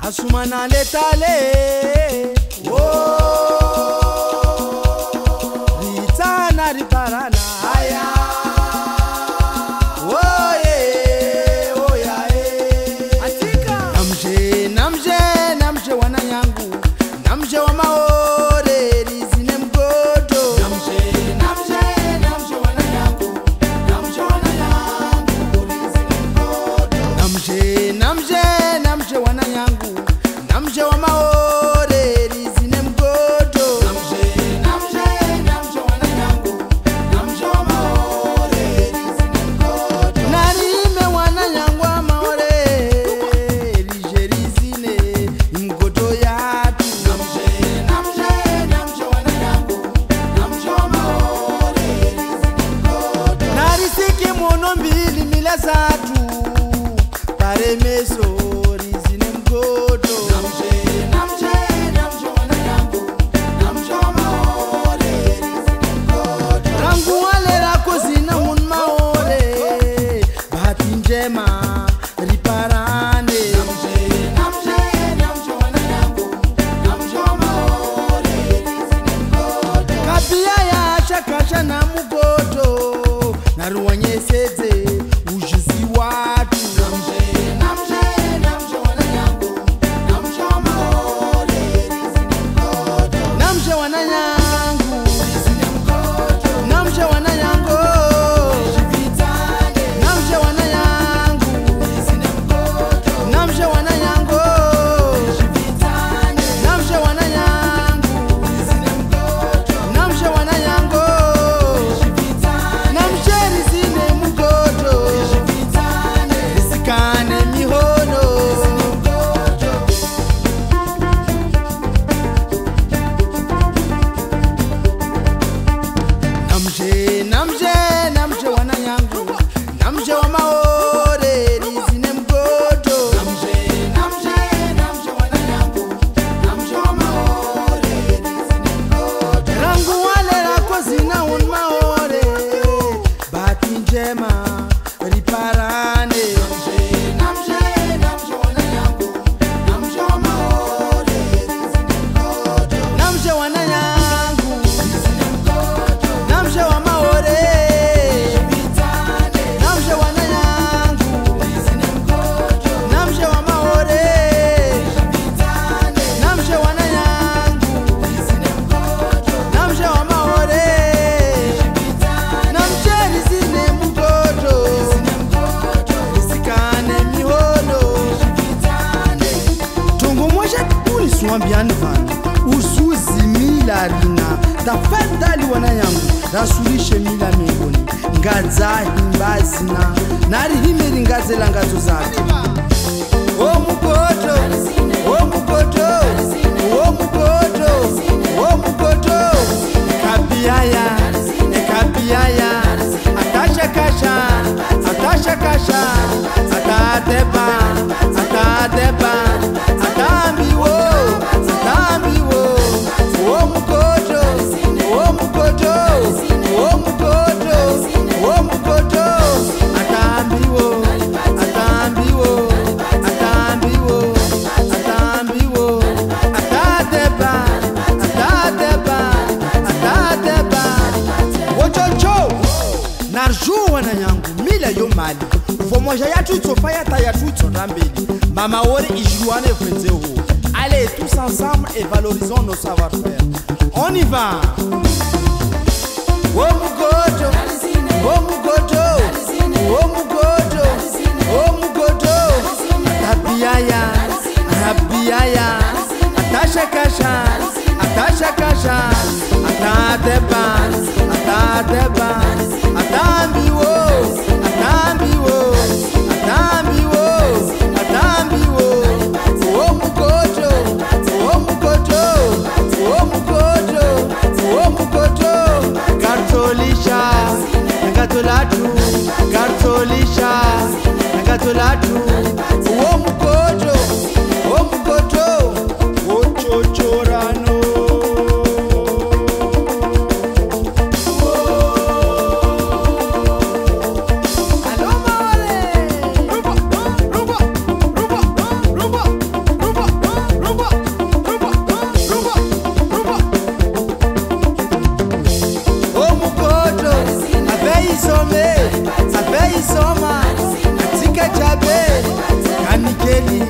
Asumana letale Ritana riparana aya Atika Namje wana yangu Namje wa maore rizine mgodo Namje wana yangu Namje wana yangu rizine mgodo Namje wana yangu Namje wa maore rizine mgodo Namje wana yangu Namje wa maore rizine mgodo Narime wana yangu wa maore rije rizine mgodo yatu Namje wana yangu Namje wa maore rizine mgodo Narisiki mono mbili mila zatu Paremeso rizine mgodo Rangu wale rako zina un maore Bahati njema riparane Kabia ya shakasha na mugodo Naruwanye seze ujizi watu Namje wana yangu Namje wana yangu Namje wana yangu Namje wana yangu Namje wana yangu Namje wana yangu Namje rizine mgodo Risikane mihono Namje wana yangu Namje wa maore rizine mgodo Namje wana yangu Namje wa maore rizine mgodo Rangu wale rako zina un maore Bahati njema riparane Namje wana yangu Namje wa maore rizine mgodo Namje wana yangu Namje wa maore Namje wana yangu Namje wa maore Namje wana yangu Namje wa maore Namje rizine mgodo Risikane mihono Tongo mwaje kuli suambiani vana Usuzi mila rina Tafadhali wana yangu Rasulishe mila miongoni Ngaza himbazina Nari himeri ngazela ngazo zake O mugodo O mugodo O mugodo O mugodo Kabiaya Kabiaya Atasha kasha Atasha kasha Atadeba Atadeba Atambiwo Atambiwo O mugodo O mugodo O mugodo O mugodo Atambiwo Atambiwo Atambiwo Atambiwo Atadeba Atadeba Atadeba Wochocho Narju wana yangu mila yo mali Fomoja ya tutso faya ta ya tutso rambeli Mama ori ijuane frenzeo Allez tous ensemble et valorisons nos savoir-faire On y va O mugodo O mugodo O mugodo O mugodo Abiaya Abiaya Atasha kasha Atasha kasha Atadeba Atadeba Atambiwo Atambiwo Atambiwo Atambiwo O mugodo O mugodo O mugodo O mugodo Gartolisha Nagatolatu Gartolisha Nagatolatu O mugodo O mugodo O chochorano Aloma wale isome, abe isoma, katika chabe, kanikeli